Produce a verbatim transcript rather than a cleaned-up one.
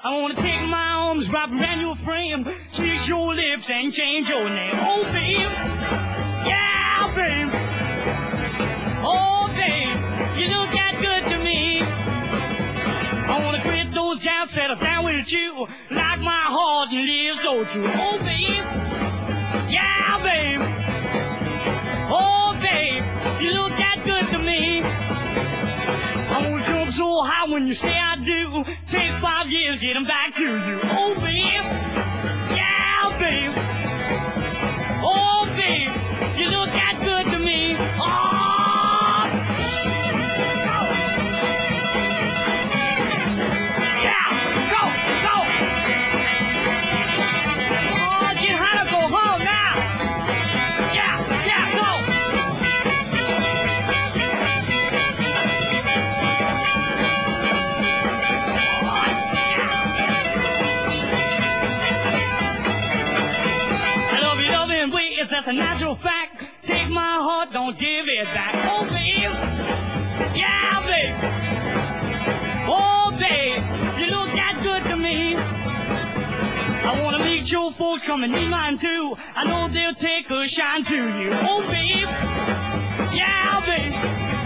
I wanna take my arms, wrap around your frame, kiss your lips and change your name. Oh, babe, yeah, babe. Oh, babe, you look that good to me. I wanna quit those jobs, settle down with you, like my heart and live so true. Oh, babe, yeah, babe. Oh, babe, you look that good to me. I wanna jump so high when you say I do. Take five years getting back to you. Oh, babe, yeah, babe. Oh, babe, you look that good to me. Oh. That's a natural fact. Take my heart, don't give it back. Oh, babe, yeah, babe. Oh, babe, you look that good to me. I wanna meet your folks, come and meet mine too. I know they'll take a shine to you. Oh, babe, yeah, babe.